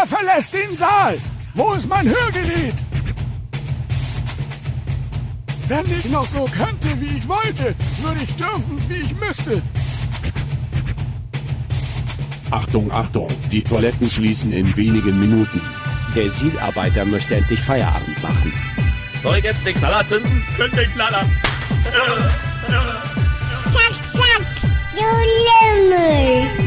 Wer verlässt den Saal? Wo ist mein Hörgerät? Wenn ich noch so könnte, wie ich wollte, würde ich dürfen, wie ich müsste. Achtung, Achtung, die Toiletten schließen in wenigen Minuten. Der Sielarbeiter möchte endlich Feierabend machen. Soll ich jetzt den Knaller zünden? Zünd den Knaller! Zack, zack, du Lümmel!